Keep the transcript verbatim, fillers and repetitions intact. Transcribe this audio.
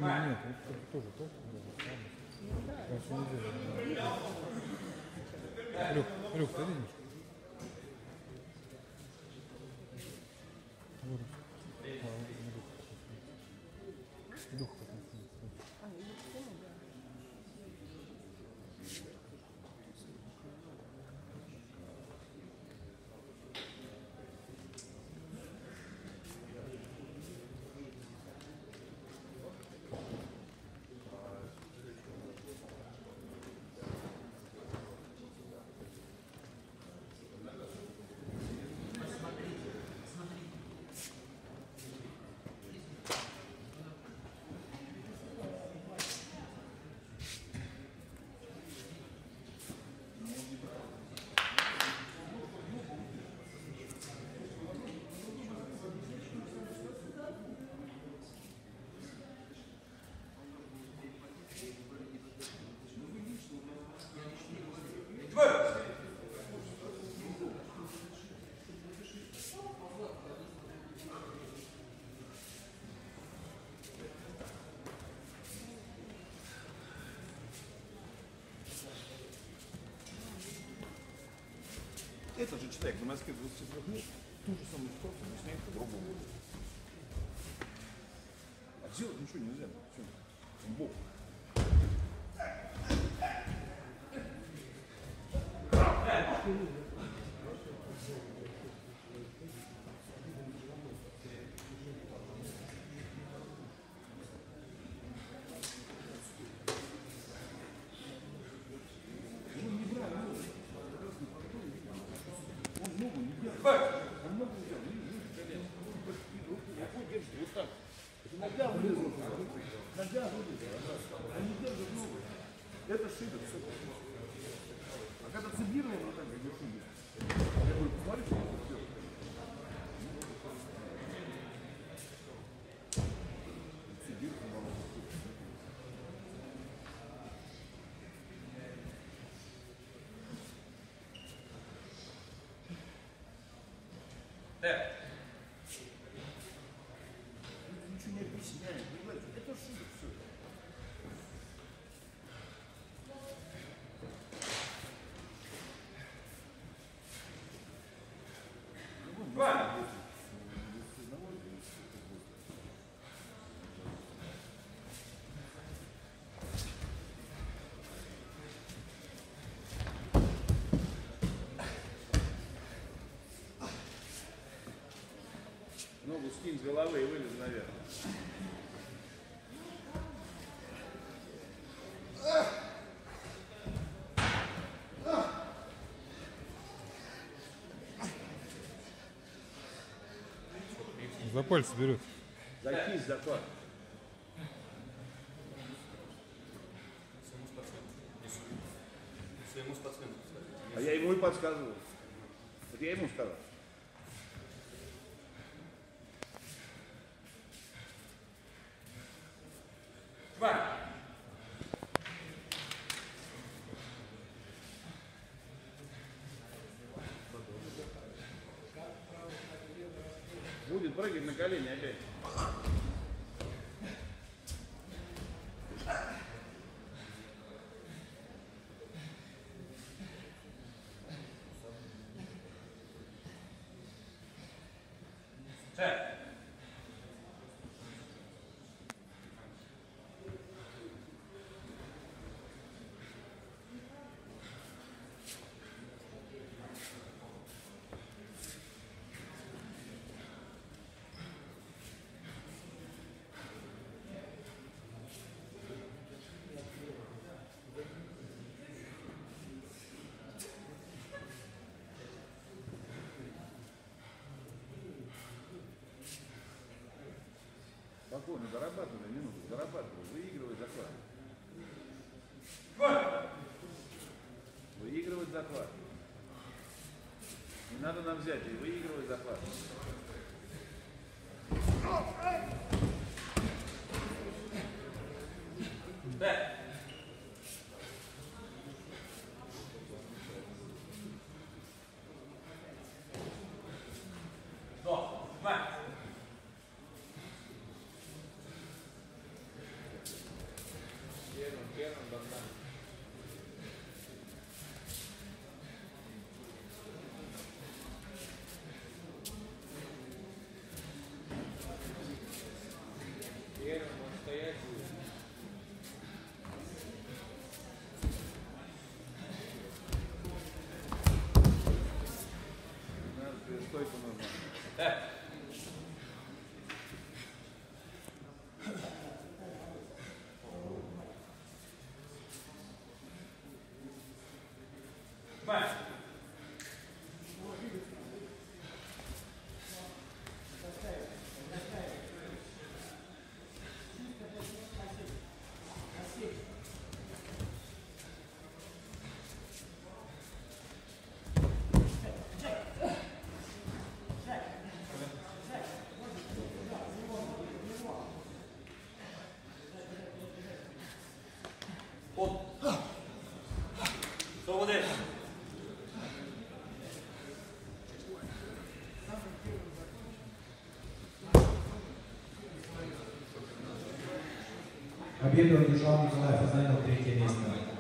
Нет, это тоже то. Прошлой неделе. Люк, Люк, ты видишь? Вот. А, вот Люк. Люк как-то. А, и вот тема, да. Этот же человек на Москве двадцати трёх лет ту же самую ситуацию объясняет по-другому. А сделать ничего нельзя. Все. Бог. Нога вылезла, нога вылезла, они держат ногу. Это шибет. А когда цибировал, вот так, как шубит. Я говорю, посмотри, что он сделал. Цибировал, мало. Да. Ничего не объясняет, понимаете? Это шутка все. Ногу скинь с головы и вылез наверх. За пальцы берет. За кисть захват. Своему спортсмену. А я ему и подсказывал. Вот я ему сказал. Будет прыгать на колени опять. Спокойно, зарабатывай минуту, зарабатывай, выигрывай захват. Выигрывать захват. Не надо на взятие, выигрывать захват. Да. Стойку нужно. Свободы. Победу одержал Николай Фазанов, третье место.